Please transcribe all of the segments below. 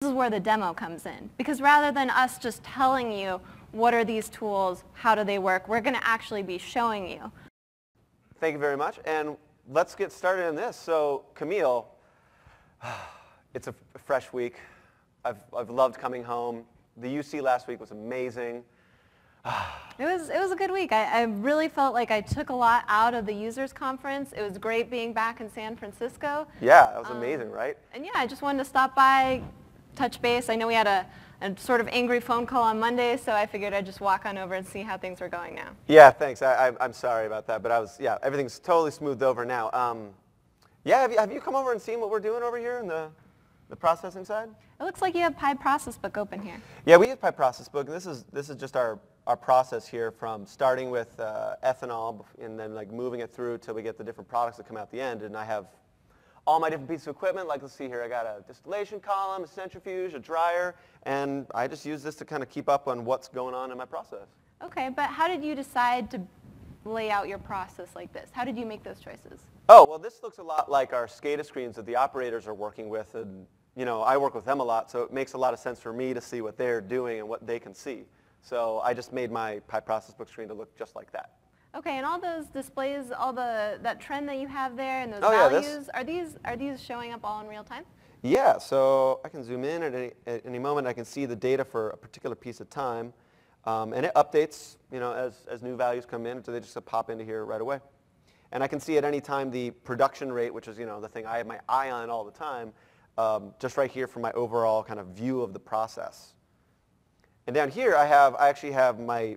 is where the demo comes in. Because rather than us just telling you what are these tools, how do they work, we're going to actually be showing you. Thank you very much. And let's get started in this. So Camille, it's a fresh week. I've loved coming home. The UC last week was amazing. It was a good week. I really felt like I took a lot out of the users conference. It was great being back in San Francisco. Yeah, that was amazing, right? And yeah, I just wanted to stop by, touch base. I know we had a sort of angry phone call on Monday, so I figured I'd just walk on over and see how things were going now. Yeah, thanks. I'm sorry about that, but everything's totally smoothed over now. Yeah, have you come over and seen what we're doing over here in the processing side? It looks like you have ProcessBook open here. Yeah, we use ProcessBook, and this is just our process here from starting with ethanol and then like moving it through till we get the different products that come out the end. And I have all my different pieces of equipment. Like, let's see here, I got a distillation column, a centrifuge, a dryer, and I just use this to kind of keep up on what's going on in my process. Okay, but how did you decide to lay out your process like this? How did you make those choices? Oh, well, this looks a lot like our SCADA screens that the operators are working with, and I work with them a lot, so it makes a lot of sense for me to see what they're doing and what they can see. So I just made my ProcessBook screen to look just like that. Okay, and all those displays, all that trend that you have there and those values, are these showing up all in real time? Yeah, so I can zoom in at any moment. I can see the data for a particular piece of time, and it updates, as new values come in, so they just pop into here right away. And I can see at any time the production rate, which is the thing I have my eye on all the time, just right here for my overall kind of view of the process. And down here, I actually have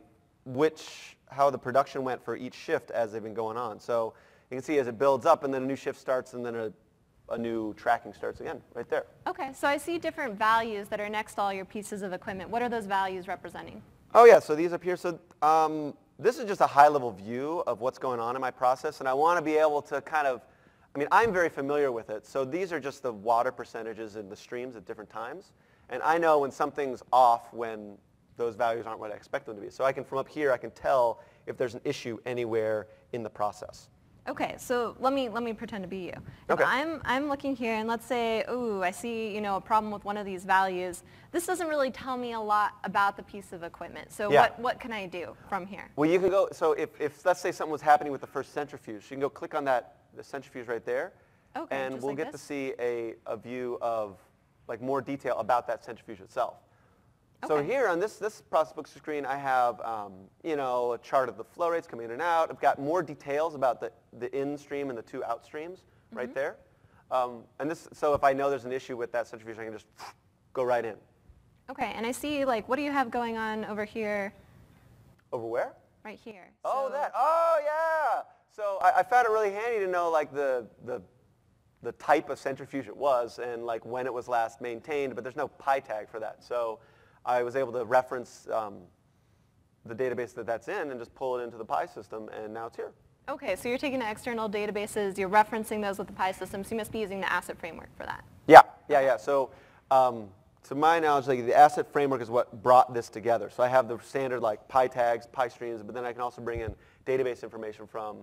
how the production went for each shift as they've been going on. So you can see as it builds up, and then a new shift starts, and then a new tracking starts again, right there. Okay, so I see different values that are next to all your pieces of equipment. What are those values representing? Oh yeah, so these up here. So this is just a high-level view of what's going on in my process, and I want to be able to kind of, I'm very familiar with it. So these are just the water percentages in the streams at different times. And I know when something's off when those values aren't what I expect them to be. So from up here, I can tell if there's an issue anywhere in the process. Okay, so let me pretend to be you. Okay. If I'm looking here, and let's say, I see a problem with one of these values. This doesn't really tell me a lot about the piece of equipment. So yeah. What can I do from here? Well, you can go. So if let's say something was happening with the first centrifuge, you can go click on the centrifuge right there, okay, and we'll get to see a view of more detail about that centrifuge itself. Okay. So here on this ProcessBook screen, I have a chart of the flow rates coming in and out. I've got more details about the in stream and the two out streams right there. So if I know there's an issue with that centrifuge, I can just go right in. Okay, and I see what do you have going on over here? Over where? Right here. Oh, that. Oh, yeah. So I found it really handy to know the type of centrifuge it was and when it was last maintained, but there's no pi tag for that. So I was able to reference the database that's in and just pull it into the pi system, and now it's here. Okay, so you're taking the external databases, you're referencing those with the pi system, so you must be using the asset framework for that. Yeah. So to my knowledge, the asset framework is what brought this together. So I have the standard pi tags, pi streams, but then I can also bring in database information from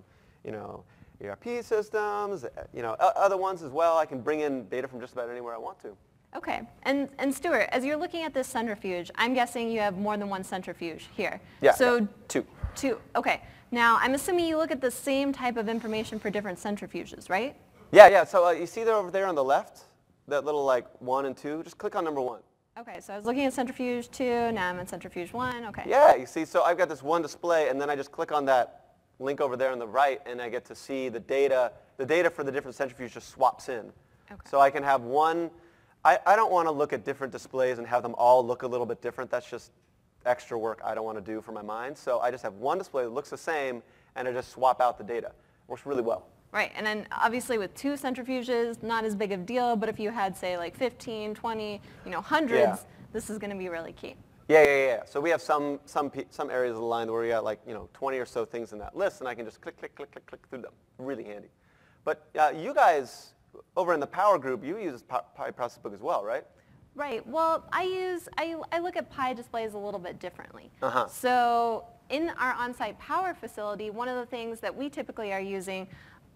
ERP systems, other ones as well. I can bring in data from just about anywhere I want to. Okay, and Stuart, as you're looking at this centrifuge, I'm guessing you have more than one centrifuge here. Yeah, so two. Two, okay. Now, I'm assuming you look at the same type of information for different centrifuges, right? Yeah. So you see there over there on the left, that little 1 and 2? Just click on number 1. Okay, so I was looking at centrifuge 2, now I'm at centrifuge 1, okay. Yeah, you see, so I've got this one display, and then I just click on that link over there on the right, and I get to see the data. The data for the different centrifuges just swaps in. Okay. So I can have one. I don't want to look at different displays and have them all look a little bit different. That's just extra work I don't want to do for my mind. So I just have one display that looks the same, and I just swap out the data. It works really well. Right, and then obviously with two centrifuges, not as big of a deal, but if you had, say, 15, 20, hundreds, this is going to be really key. Yeah. So we have some areas of the line where we got 20 or so things in that list, and I can just click through them. Really handy. But you guys over in the Power group, you use ProcessBook as well, right? Right. Well, I look at Pi displays a little bit differently. Uh-huh. So in our on-site power facility, one of the things that we typically are using,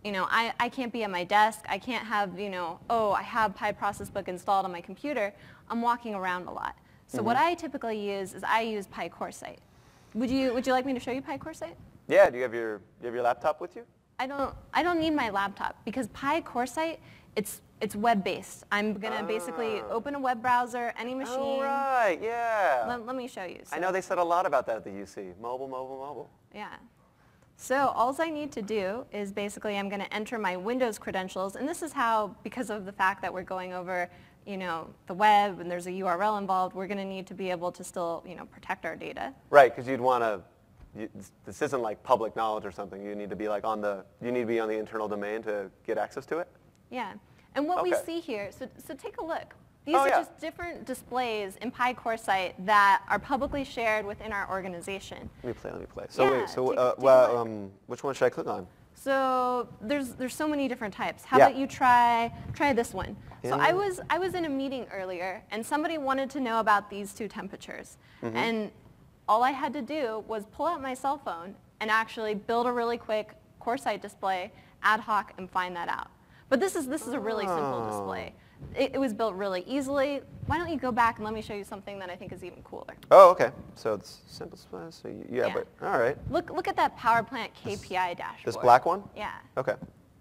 you know, I can't be at my desk. I can't have, you know, oh, I have ProcessBook installed on my computer. I'm walking around a lot. So what I typically use is I use Coresight. Would you like me to show you Coresight? Yeah. Do you have your laptop with you? I don't need my laptop because Coresight, it's web-based. I'm going to basically open a web browser, any machine. Oh, right. Yeah. Let me show you. So, I know they said a lot about that at the UC. Mobile, mobile, mobile. Yeah. So all I need to do is basically I'm going to enter my Windows credentials. And this is how, because of the fact that we're going over, you know, the web and there's a URL involved, we're going to need to be able to still, you know, protect our data. Right, because you'd want to. This isn't like public knowledge or something. You need to be like you need to be on the internal domain to get access to it. Yeah, and what we see here, so take a look. These are just different displays in Coresight that are publicly shared within our organization. Let me play. So yeah, wait, so which one should I click on? So there's so many different types. How about you try this one? Yeah. So I was in a meeting earlier, and somebody wanted to know about these two temperatures, and all I had to do was pull out my cell phone and actually build a really quick Coresight display, ad hoc, and find that out. But this is a really simple display. It was built really easily. Why don't you go back and let me show you something that I think is even cooler. Oh, okay. So it's simple display. So yeah, but all right. Look at that power plant KPI dashboard. This black one? Yeah. Okay.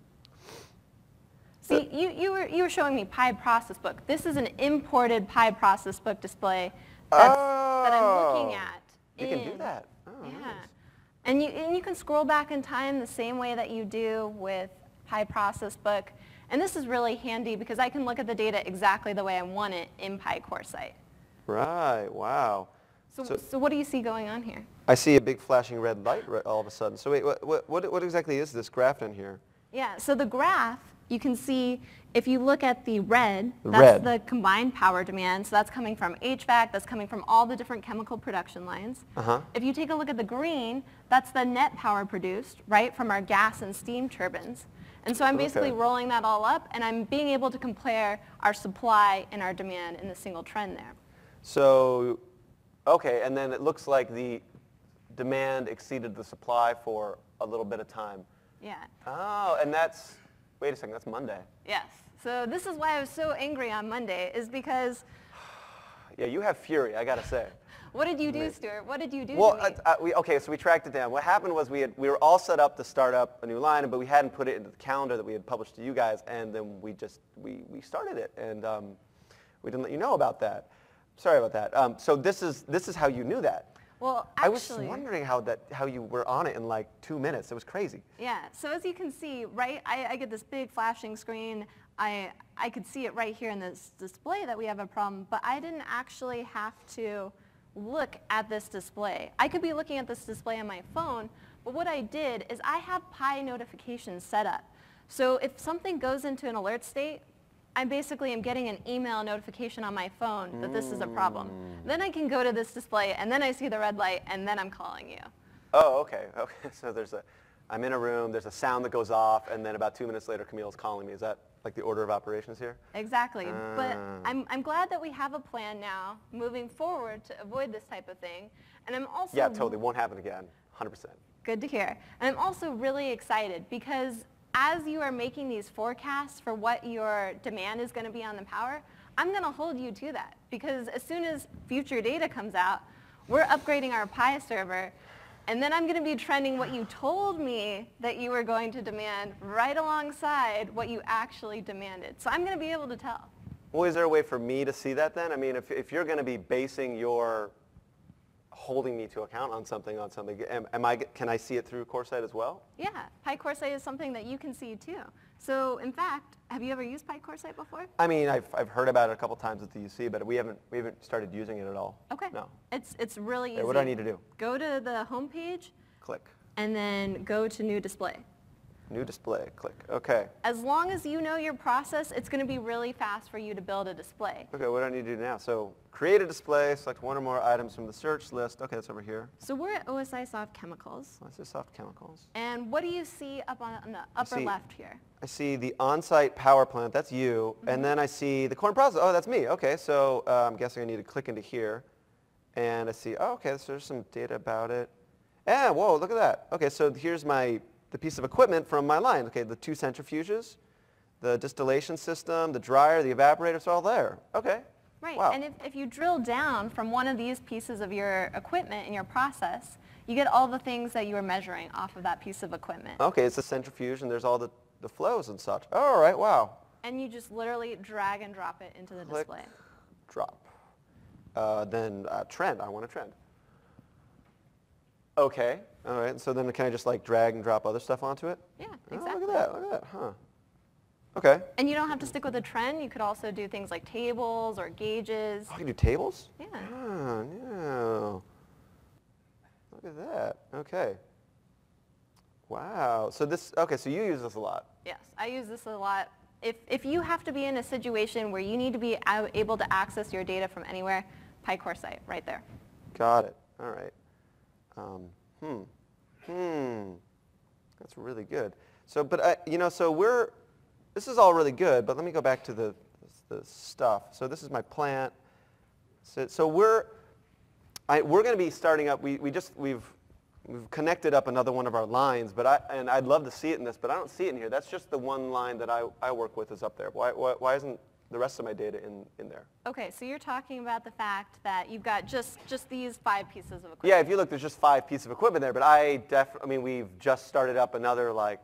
See, you were showing me ProcessBook. This is an imported ProcessBook display that I'm looking at. You can do that. Oh, yeah. Nice. And you can scroll back in time the same way that you do with ProcessBook. And this is really handy because I can look at the data exactly the way I want it in Coresight. Right. Wow. So what do you see going on here? I see a big flashing red light all of a sudden. So wait, what exactly is this graph in here? Yeah. So the graph, you can see if you look at the red, that's the combined power demand. So that's coming from HVAC, that's coming from all the different chemical production lines. If you take a look at the green, that's the net power produced, right, from our gas and steam turbines. And so I'm basically rolling that all up, and I'm being able to compare our supply and our demand in the single trend there. So, okay, and then it looks like the demand exceeded the supply for a little bit of time. Yeah. Oh, and that's, wait a second, that's Monday. Yes. So this is why I was so angry on Monday, is because... Yeah, you have fury, I got to say. What did you do, Stuart? What did you do to me? Okay, so we tracked it down. What happened was we were all set up to start up a new line, but we hadn't put it into the calendar that we had published to you guys, and then we started it, and we didn't let you know about that. Sorry about that. So this is how you knew that. Well, actually, I was wondering how you were on it in like 2 minutes. It was crazy. Yeah. So as you can see, right, I get this big flashing screen. I could see it right here in this display that we have a problem, but I didn't actually have to look at this display. I could be looking at this display on my phone, but what I did is I have Pi notifications set up. So if something goes into an alert state, I basically am getting an email notification on my phone that this is a problem. Then I can go to this display, and then I see the red light, and then I'm calling you. Oh, okay. Okay. So I'm in a room, there's a sound that goes off, and then about 2 minutes later, Camille's calling me. Is that like the order of operations here? Exactly. But I'm glad that we have a plan now moving forward to avoid this type of thing. And I'm also... Yeah, totally. Won't happen again. 100%. Good to hear. And I'm also really excited because as you are making these forecasts for what your demand is going to be on the power, I'm going to hold you to that. Because as soon as future data comes out, we're upgrading our Pi server, and then I'm going to be trending what you told me that you were going to demand right alongside what you actually demanded. So I'm going to be able to tell. Well, is there a way for me to see that then? I mean, if you're going to be basing your holding me to account on something, can I see it through Coresight as well? Yeah, Coresight is something that you can see too. So in fact, have you ever used Coresight before? I mean, I've heard about it a couple times at the UC, but we haven't started using it at all. Okay. No. It's really easy. Okay, what do I need to do? Go to the home page. Click. And then go to New Display. New display, click. Okay. As long as you know your process, it's going to be really fast for you to build a display. Okay, what do I need to do now? So create a display, select one or more items from the search list. Okay, that's over here. So we're at OSIsoft Chemicals. OSIsoft Chemicals. And what do you see up on the upper left here? I see the on-site power plant. That's you. And then I see the corn process. Oh, that's me. Okay, so I'm guessing I need to click into here. And I see, oh, okay, so there's some data about it. Yeah, whoa, look at that. Okay, so here's my the piece of equipment from my line. Okay, the 2 centrifuges, the distillation system, the dryer, the evaporator, it's all there. Okay. Right, Wow. and if you drill down from one of these pieces of your equipment in your process, you get all the things that you were measuring off of that piece of equipment. Okay, it's a centrifuge, and there's all the flows and such. All right, wow. And you just literally drag and drop it into the Click, display. drop. Then trend, I want a trend. Okay, all right, so then can I just like drag and drop other stuff onto it? Yeah, Oh, exactly. look at that, huh. Okay. And you don't have to stick with a trend. You could also do things like tables or gauges. Oh, you do tables? Yeah. Oh, no. Look at that, okay. Wow, so this, okay, so you use this a lot. Yes, I use this a lot. If you have to be in a situation where you need to be able to access your data from anywhere, Coresight, right there. Got it, all right. That's really good. So, but you know, so this is all really good, but let me go back to the stuff. So this is my plant. So we're going to be starting up, we've connected up another one of our lines, but I'd love to see it in this, but I don't see it in here. That's just the one line that I work with is up there. Why isn't the rest of my data in there? Okay, so you're talking about the fact that you've got just these 5 pieces of equipment. Yeah, if you look, there's just 5 pieces of equipment there, but I mean, we've just started up another like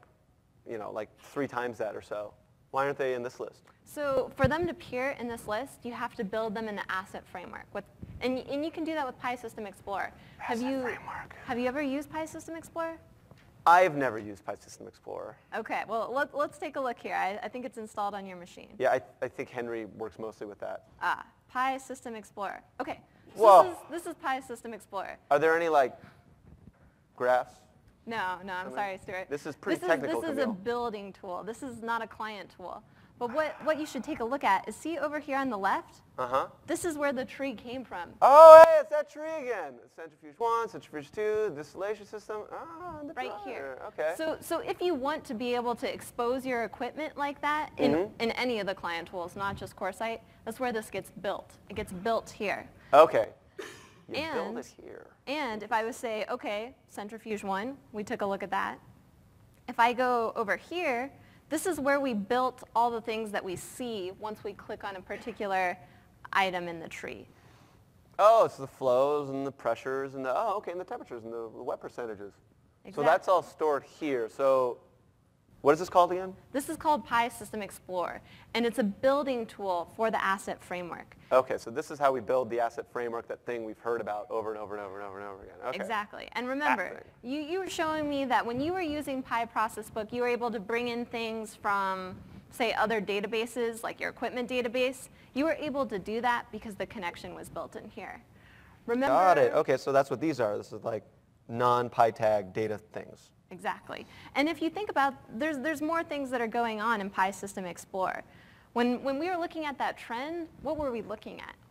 3 times that or so. Why aren't they in this list? So for them to appear in this list, you have to build them in the asset framework. And you can do that with PySystem Explorer. Have you ever used PySystem Explorer? I've never used PySystem Explorer. Okay, well, let's take a look here. I think it's installed on your machine. Yeah, I think Henry works mostly with that. PySystem Explorer. Okay, so Whoa. this is PySystem Explorer. Are there any like graphs? No, I'm sorry, Stuart. This is pretty technical, This is a Camille. building tool. This is not a client tool. But what you should take a look at is, see over here on the left? Uh-huh. This is where the tree came from. Oh, hey, it's that tree again. Centrifuge 1, centrifuge 2, distillation system. Oh, the Right dryer. here. Okay. So if you want to be able to expose your equipment like that in any of the client tools, not just Coresight, that's where this gets built. It gets built here. Okay. You build it here. And if I would say, okay, centrifuge 1, we took a look at that. If I go over here, this is where we built all the things that we see once we click on a particular item in the tree. Oh, it's the flows and the pressures and and the temperatures and the wet percentages. Exactly. So that's all stored here. So what is this called again? This is called PySystem Explorer, and it's a building tool for the asset framework. Okay, so this is how we build the asset framework, that thing we've heard about over and over and over and over and over again. Okay. Exactly. And remember, you were showing me that when you were using PyProcessBook, you were able to bring in things from, say, other databases, like your equipment database. You were able to do that because the connection was built in here. Remember? Got it. Okay, so that's what these are. This is like non-PyTag data things. Exactly. And if you think about, there's more things that are going on in PySystem Explorer. When we were looking at that trend, what were we looking at?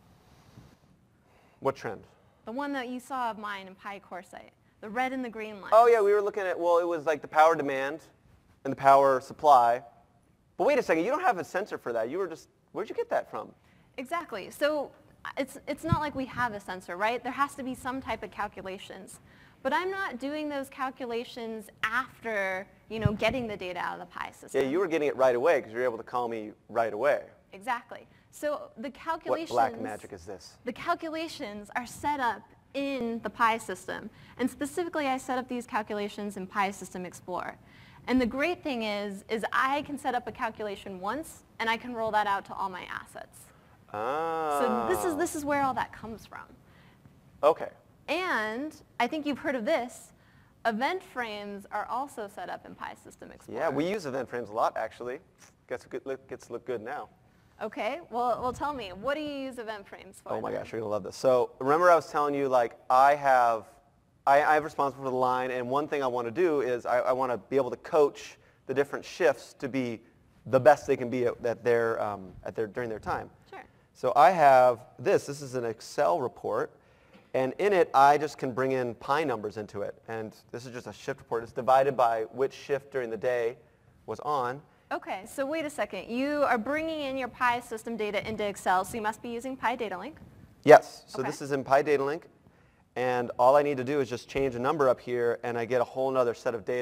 What trend? The one that you saw of mine in Coresight, the red and the green line. Oh yeah, we were looking at, well, it was like the power demand and the power supply. But wait a second, you don't have a sensor for that. You were just, where'd you get that from? Exactly. So it's not like we have a sensor, right? There has to be some type of calculations. But I'm not doing those calculations after, getting the data out of the PySystem. Yeah, you were getting it right away because you were able to call me right away. Exactly. So the calculations... What black magic is this? The calculations are set up in the PySystem. And specifically, I set up these calculations in PySystem Explorer. And the great thing is I can set up a calculation once, and I can roll that out to all my assets. Oh. So this is where all that comes from. Okay. And I think you've heard of this. Event frames are also set up in PySystem Explorer. Yeah, we use event frames a lot, actually. Gets to look good now. Okay, well, tell me, what do you use event frames for? Oh my gosh, you're gonna love this. So remember I was telling you, like, I'm responsible for the line, and one thing I want to do is I want to be able to coach the different shifts to be the best they can be during their time. Sure. So I have this is an Excel report. And in it, I just can bring in Pi numbers into it. And this is just a shift report. It's divided by which shift during the day was on. Okay, so wait a second. You are bringing in your PySystem data into Excel, so you must be using DataLink. Yes. So Okay. this is in DataLink. And all I need to do is just change a number up here, and I get a whole other set of data just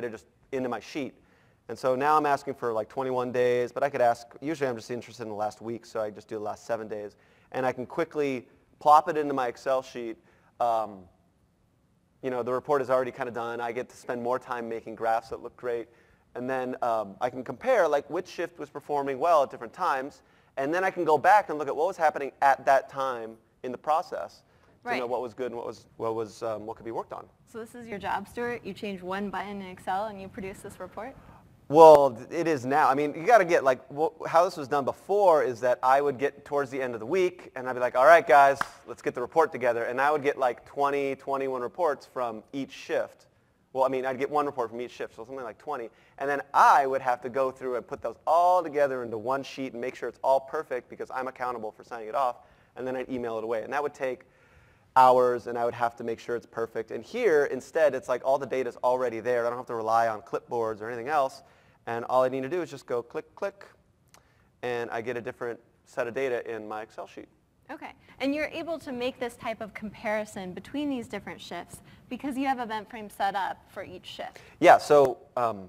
into my sheet. And so now I'm asking for like 21 days, but I could ask, usually I'm just interested in the last week, so I just do the last 7 days. And I can quickly plop it into my Excel sheet. You know, the report is already kind of done. I get to spend more time making graphs that look great. And then I can compare like which shift was performing well at different times. And then I can go back and look at what was happening at that time in the process to know what was good and what could be worked on. So this is your job, Stuart? You change one button in Excel and you produce this report? Well, it is now. I mean, you got to get like how this was done before is that I would get towards the end of the week and I'd be like, all right, guys, let's get the report together. And I would get like 20, 21 reports from each shift. Well, I mean, I'd get one report from each shift, so something like 20. And then I would have to go through and put those all together into one sheet and make sure it's all perfect because I'm accountable for signing it off. And then I'd email it away. And that would take hours, and I would have to make sure it's perfect. And here, instead, it's like all the data is already there. I don't have to rely on clipboards or anything else. And all I need to do is just go click, click, and I get a different set of data in my Excel sheet. Okay. And you're able to make this type of comparison between these different shifts because you have event frames set up for each shift. Yeah, so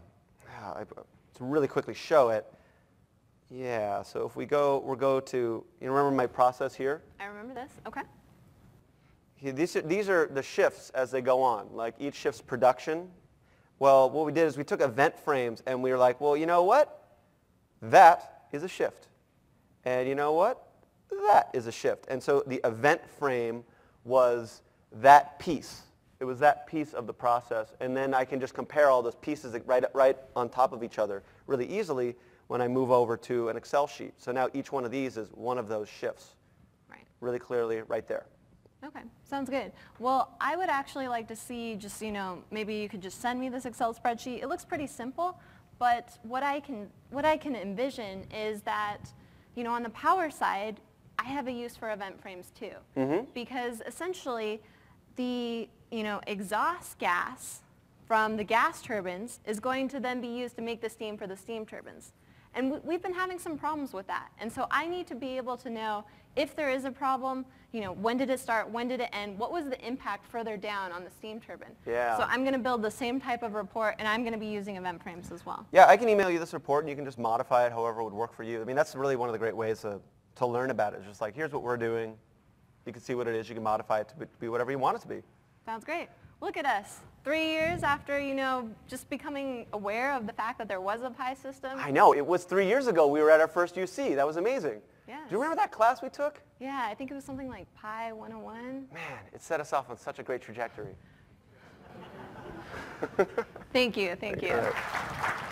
to really quickly show it, yeah, so if we'll go to, you remember my process here? I remember this. Okay. These are the shifts as they go on, like each shift's production. Well, what we did is we took event frames and we were like, well, you know what? That is a shift. And you know what? That is a shift. And so the event frame was that piece. It was that piece of the process. And then I can just compare all those pieces right on top of each other really easily when I move over to an Excel sheet. So now each one of these is one of those shifts. Right. Really clearly right there. Okay, sounds good. Well, I would actually like to see just, you know, maybe you could just send me this Excel spreadsheet. It looks pretty simple, but what I can envision is that, you know, on the power side, I have a use for event frames too. Mm-hmm. Because essentially the, you know, exhaust gas from the gas turbines is going to then be used to make the steam for the steam turbines. And we've been having some problems with that. And so I need to be able to know if there is a problem, you know, when did it start, when did it end, what was the impact further down on the steam turbine. Yeah. So I'm going to build the same type of report, and I'm going to be using event frames as well. Yeah, I can email you this report, and you can just modify it however would work for you. I mean, that's really one of the great ways to learn about it. It's just like, here's what we're doing. You can see what it is. You can modify it to be whatever you want it to be. Sounds great. Look at us. 3 years after, you know, just becoming aware of the fact that there was a Pi system. I know. It was 3 years ago we were at our first UC. That was amazing. Yes. Do you remember that class we took? Yeah, I think it was something like Pi 101. Man, it set us off on such a great trajectory. Thank you. Thank you. All right.